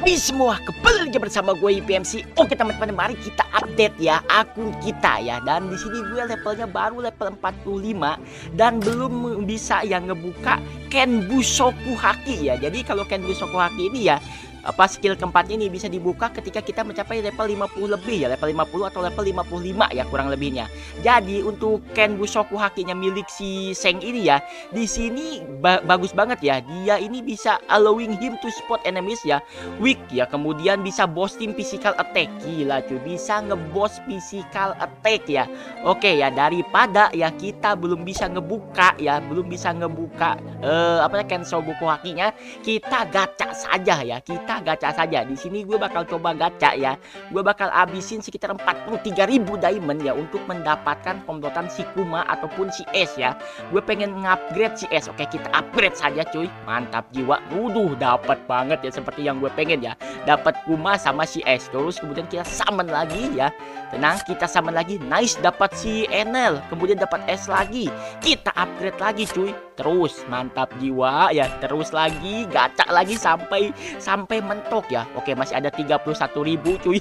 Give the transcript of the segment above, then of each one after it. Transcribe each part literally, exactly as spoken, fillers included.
Hai semua, kembali lagi bersama gue I P M C. Oke teman-teman, mari kita update ya akun kita ya. Dan di sini gue levelnya baru level empat puluh lima dan belum bisa yang ngebuka Ken Bushoku Haki ya. Jadi kalau Ken Bushoku Haki ini ya, apa skill keempat ini bisa dibuka ketika kita mencapai level lima puluh lebih ya, level lima puluh atau level lima puluh lima ya kurang lebihnya. Jadi untuk Ken Bushoku Hakinya milik si Seng ini ya, di sini ba bagus banget ya. Dia ini bisa allowing him to spot enemies ya, weak ya, kemudian bisa boosting physical attack. Gila cuy, bisa ngeboost physical attack ya. Oke ya, daripada ya kita belum bisa ngebuka ya, belum bisa ngebuka eh, apa ya Ken Bushoku Hakinya, kita gacha saja ya. Kita gacha saja. Di sini gue bakal coba gacha ya. Gue bakal abisin sekitar empat puluh tiga ribu diamond ya untuk mendapatkan komplotan si Kuma ataupun si S ya. Gue pengen ngupgrade si S. Oke, kita upgrade saja cuy. Mantap jiwa. Waduh, dapat banget ya seperti yang gue pengen ya. Dapat Kuma sama si S. Terus kemudian kita summon lagi ya. Tenang, kita summon lagi. Nice, dapat si Enel. Kemudian dapat S lagi. Kita upgrade lagi cuy. Terus mantap jiwa ya. Terus lagi gacha lagi sampai sampai mentok ya. Oke, masih ada tiga puluh satu ribu cuy.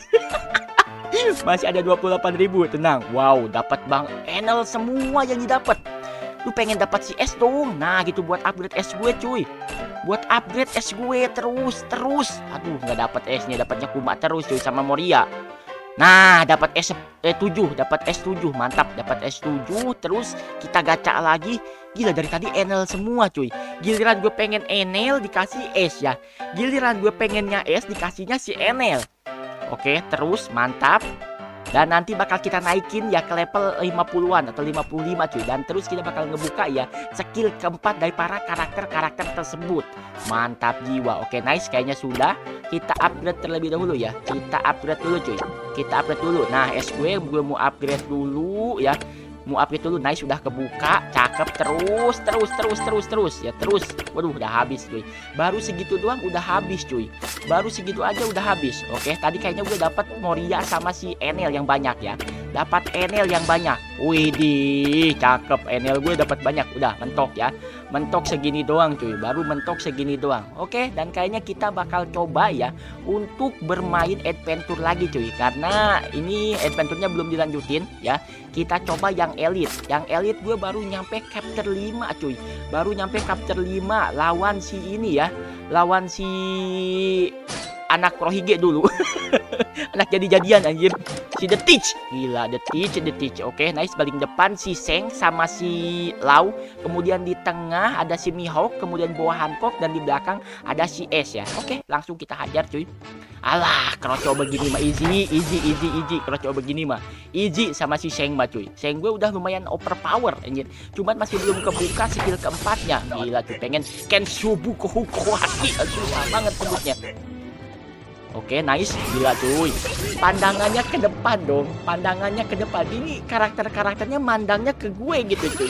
Masih ada dua puluh delapan ribu. Tenang. Wow, dapat Bang Enel semua yang didapat. Lu pengen dapat si S dong. Nah, gitu buat upgrade S gue cuy. Buat upgrade S gue terus terus. Aduh, nggak dapat S-nya, dapatnya Kuma terus cuy sama Moria. Nah, dapat S tujuh, dapat S tujuh, mantap, dapat S tujuh. Terus kita gacha lagi. Gila, dari tadi Enel semua cuy. Giliran gue pengen Enel dikasih S ya. Giliran gue pengennya S dikasihnya si Enel. Oke, terus mantap. Dan nanti bakal kita naikin ya ke level lima puluhan atau lima puluh lima cuy. Dan terus kita bakal ngebuka ya skill keempat dari para karakter-karakter tersebut. Mantap jiwa. Oke, nice, kayaknya sudah. Kita upgrade terlebih dahulu ya. Kita upgrade dulu cuy. Kita upgrade dulu. Nah, S gue gue mau upgrade dulu ya. Mau upgrade dulu. Nice, sudah kebuka. Cakep. Terus terus terus terus terus ya. Terus. Waduh, udah habis cuy. Baru segitu doang udah habis cuy. Baru segitu aja udah habis. Oke, tadi kayaknya gue dapat Moria sama si Enel yang banyak ya. Dapat Enel yang banyak. Widih, cakep. Enel gue dapat banyak. Udah mentok ya. Mentok segini doang cuy. Baru mentok segini doang. Oke, dan kayaknya kita bakal coba ya untuk bermain adventure lagi cuy. Karena ini adventure-nya belum dilanjutin ya. Kita coba yang elite. Yang elite gue baru nyampe chapter lima cuy. Baru nyampe chapter lima lawan si ini ya. Lawan si anak Rohige dulu. Anak jadi-jadian anjir. Si The Teach. Gila, The Teach, The Teach. Oke, nice. Paling depan si Seng sama si Lau. Kemudian di tengah ada si Mihawk. Kemudian bawah Hancock. Dan di belakang ada si S ya. Oke, langsung kita hajar cuy. Alah, kroco begini mah easy, easy, easy, easy. Kroco begini mah easy sama si Seng mah cuy. Seng gue udah lumayan overpower anjir. Cuman masih belum kebuka skill keempatnya. Gila cuy, pengen Ken Bushoku Haki. Susah banget sebutnya. Oke, nice. Gila cuy. Pandangannya ke depan dong. Pandangannya ke depan. Ini karakter-karakternya mandangnya ke gue gitu cuy.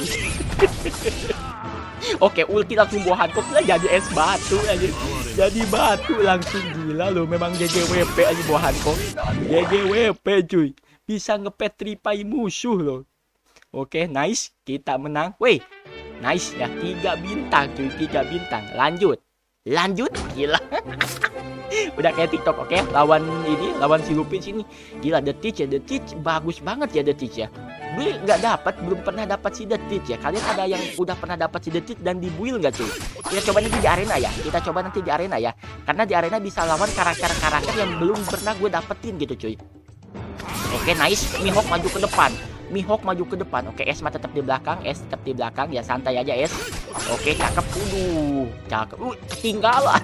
Oke, ulti langsung bawa Hancock lah, jadi es batu aja. Jadi batu langsung. Gila loh, memang G G W P aja bawa Hancock. G G W P cuy. Bisa ngepetripai musuh loh. Oke, nice. Kita menang. Wih, nice ya. Tiga bintang cuy, tiga bintang. Lanjut. Lanjut. Gila. Udah kayak TikTok. Oke, lawan ini, lawan si Lupin sini. Gila, The Teach ya, The Teach bagus banget ya, The Teach ya. Gue nggak dapat, belum pernah dapat si The Teach ya. Kalian ada yang udah pernah dapat si The Teach dan dibuil nggak cuy? Kita coba nanti di arena ya. Kita coba nanti di arena ya. Karena di arena bisa lawan karakter-karakter yang belum pernah gue dapetin gitu cuy. Oke, nice. Mihawk maju ke depan. Mihawk maju ke depan. Oke, S mah tetap di belakang. S tetap di belakang ya, santai aja S. Oke, cakep. Uduh, cakep. Uh, ketinggalan.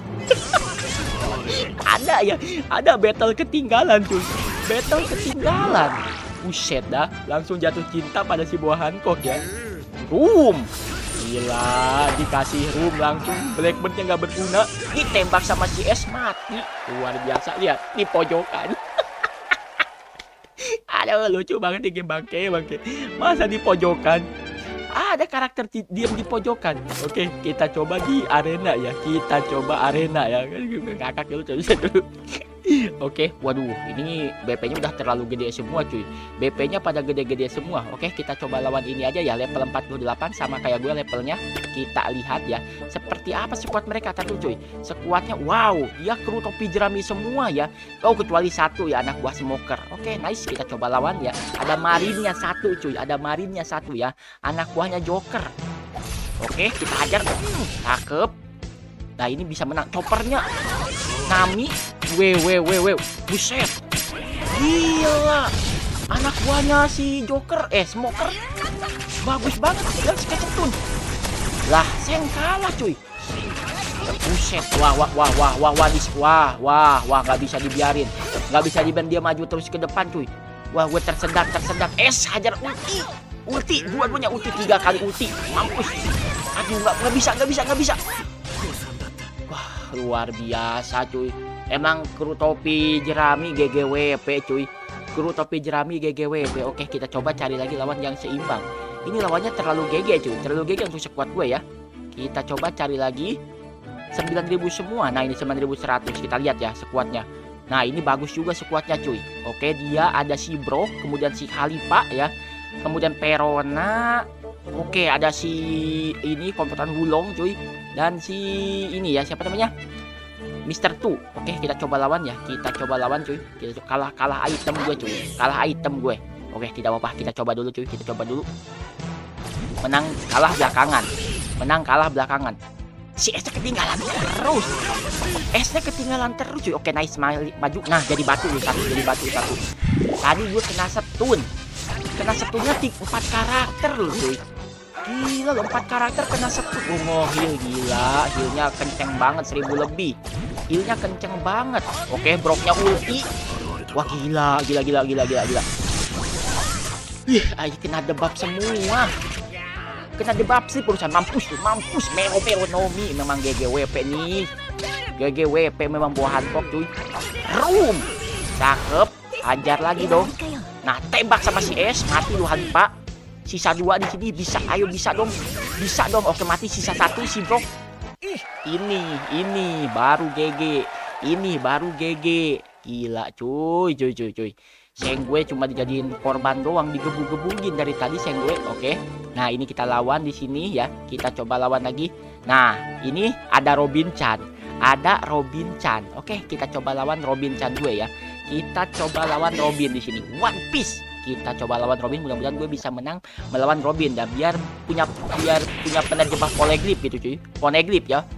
Ada ya, ada battle ketinggalan cuy. Battle ketinggalan. Buset dah, langsung jatuh cinta pada si buah Hancock ya. Room. Gila, dikasih room langsung. Blackbird-nya nggak berguna. Ditembak sama si S, mati. Luar biasa, lihat di pojokan. Aduh, lucu banget di game bangke, bangke. Masa di pojokan? Ada karakter diam di pojokan. Oke, kita coba di arena ya. Kita coba arena ya. Kakak dulu, coba dulu. Oke, waduh, ini B P-nya udah terlalu gede semua cuy. B P-nya pada gede-gede semua. Oke, kita coba lawan ini aja ya, level empat puluh delapan sama kayak gue levelnya. Kita lihat ya, seperti apa squad mereka tadi cuy. Squadnya, wow, dia kru topi jerami semua ya. Oh, kecuali satu ya, anak buah smoker. Oke, nice, kita coba lawan ya. Ada marinnya satu cuy, ada marinnya satu ya. Anak buahnya Joker. Oke, kita hajar. Hmm, cakep. Nah, ini bisa menang. Choppernya Nami. Wew, wew, wew, wew. Buset. Gila. Anak buahnya si Joker. Eh, Smoker. Bagus banget. Dan sketsetun. Lah, Seng kalah cuy. Buset. Wah, wah, wah, wah, wah, wah, wah, wah, wah, nggak bisa dibiarin. Nggak bisa dibiarin dia maju terus ke depan cuy. Wah, gue tersendat, tersendat. Es, hajar ulti. Ulti. Dua-duanya ulti. Tiga kali ulti. Mampus. Aduh, nggak, nggak bisa, nggak bisa, nggak bisa. Wah, luar biasa cuy. Emang kru topi jerami G G W P cuy. Kru topi jerami G G W P. Oke, kita coba cari lagi lawan yang seimbang. Ini lawannya terlalu G G cuy. Terlalu G G untuk squad gue ya. Kita coba cari lagi. sembilan ribu semua. Nah, ini sembilan ribu seratus. Kita lihat ya squadnya. Nah, ini bagus juga squadnya cuy. Oke, dia ada si Bro, kemudian si Khalifa ya. Kemudian Perona. Oke, ada si ini komputeran Wulong cuy. Dan si ini ya, siapa namanya? Mister Tu. Oke, kita coba lawan ya. Kita coba lawan cuy. Kita kalah kalah item gue cuy. Kalah item gue. Oke, tidak apa-apa. Kita coba dulu cuy. Kita coba dulu. Menang kalah belakangan. Menang kalah belakangan. Si S-nya ketinggalan terus. S-nya ketinggalan terus cuy. Oke, nice, maju. Nah, jadi batu satu, jadi batu satu. Tadi gue kena setun. Kena setunnya empat karakter loh cuy. Gila loh, empat karakter kena setun. Oh, heal gila. Healnya kenceng banget, seribu lebih. Healnya kenceng banget. Oke, broknya ulti. Wah, gila, gila, gila, gila, gila, gila. Ih, ayo kena debuff semua. Kena debuff sih perusahaan. Mampus tuh, mampus. Mero, mero, Nomi. Memang G G W P nih. G G W P memang buah hantok cuy. Room. Cakep. Hajar lagi dong. Nah, tembak sama si S. Mati lu Halifa. Sisa dua di sini bisa. Ayo bisa dong. Bisa dong. Oke, mati sisa satu si Bro. Ih, ini, ini baru G G. Ini baru G G. Gila cuy, cuy, cuy, cuy. Seng gue cuma dijadiin korban doang, digebu-gebukin dari tadi Seng gue. Oke. Nah, ini kita lawan di sini ya. Kita coba lawan lagi. Nah, ini ada Robin Chan. Ada Robin Chan. Oke, kita coba lawan Robin Chan gue ya. Kita coba lawan Robin di sini. One Piece. Kita coba lawan Robin. Mudah-mudahan gue bisa menang melawan Robin dan biar punya biar punya penerjemah Poneglyph gitu cuy. Poneglyph ya.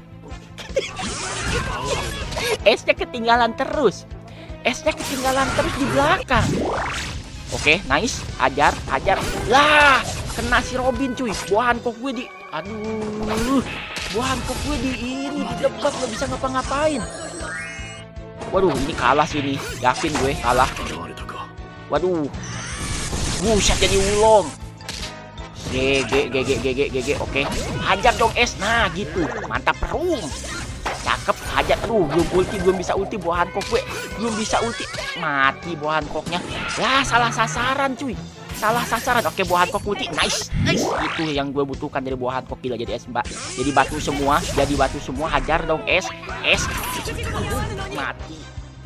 S-nya ketinggalan terus. S-nya ketinggalan terus di belakang. Oke, nice. Hajar, hajar. Lah, kena si Robin cuy. Buahan kok gue di aduh. Buahan kok gue di ini di debat nggak bisa ngapa-ngapain. Waduh, ini kalah sih ini. Yakin gue kalah. Waduh. Buset jadi Wulong. G G G G G G G G. Oke. Hajar dong S. Nah, gitu. Mantap perum. Cakep, hajar. Aduh, belum ulti, belum bisa ulti buah Hancock gue. Belum bisa ulti. Mati buah Hancocknya. Ya, salah sasaran cuy. Salah sasaran. Oke, buah Hancock ulti. Nice. Nice. Itu yang gue butuhkan dari buah Hancock. Gila jadi S, Mbak. Jadi batu semua. Jadi batu semua. Hajar dong S. S. Mati.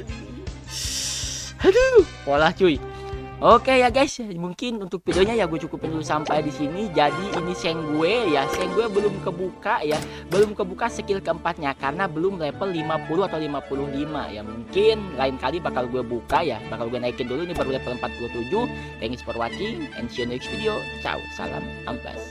Aduh, pola cuy. Oke ya guys, mungkin untuk videonya ya gue cukupin dulu sampai di sini. Jadi ini Seng gue ya, Seng gue belum kebuka ya, belum kebuka skill keempatnya karena belum level lima puluh atau lima puluh lima ya. Mungkin lain kali bakal gue buka ya, bakal gue naikin dulu. Ini baru level empat puluh tujuh. Thanks for watching and see you next video. Ciao, salam Amplas.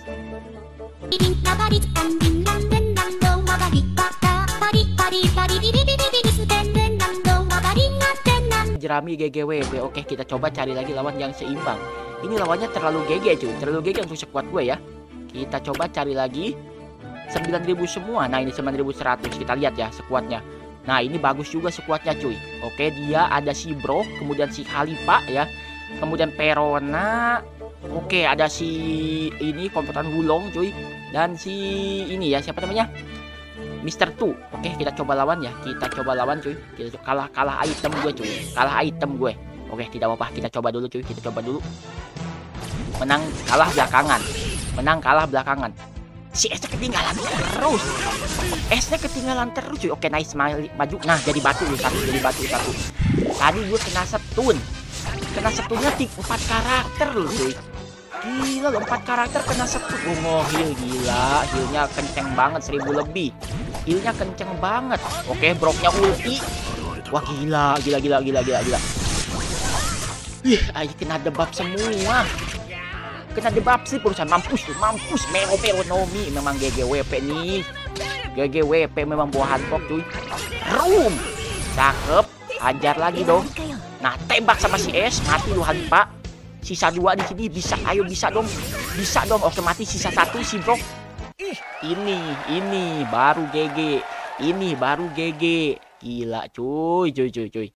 Jerami G G W P. Oke, kita coba cari lagi lawan yang seimbang. Ini lawannya terlalu G G cuy, terlalu G G untuk squad gue ya. Kita coba cari lagi. sembilan ribu semua. Nah, ini sembilan ribu seratus. Kita lihat ya squadnya. Nah, ini bagus juga squadnya cuy. Oke, dia ada si Bro, kemudian si Khalifa ya. Kemudian Perona. Oke, ada si ini komputeran Wulong cuy. Dan si ini ya, siapa namanya? Mister Tu. Oke, kita coba lawan ya. Kita coba lawan cuy. Kita kalah kalah item gue cuy. Kalah item gue. Oke, tidak apa-apa. Kita coba dulu cuy. Kita coba dulu. Menang kalah belakangan. Menang kalah belakangan. Si S-nya ketinggalan terus. S-nya ketinggalan terus cuy. Oke nice, maju. Nah jadi batu lu satu, jadi batu satu. Tadi gue kena stun. Kena stunnya empat karakter loh cuy. Gila loh, empat karakter kena stun. Oh ngohil gila. Healnya kenceng banget, seribu lebih. Healnya kenceng banget. Oke broknya ulti. Wah gila, gila, gila, gila, gila, gila. Ih, ayo kena debuff semua. Kena debuff sih perusahaan. Mampus tuh, mampus. Mero, mero, Nomi. Memang G G W P nih. G G W P memang buah hantok cuy. Room. Cakep. Hajar lagi dong. Nah, tembak sama si S. Mati lu Hanpa. Sisa dua di sini. Bisa, ayo bisa dong. Bisa dong. Oke mati. Sisa satu si Brok. Ih, ini, ini baru G G. Ini baru G G. Gila cuy, cuy, cuy, cuy.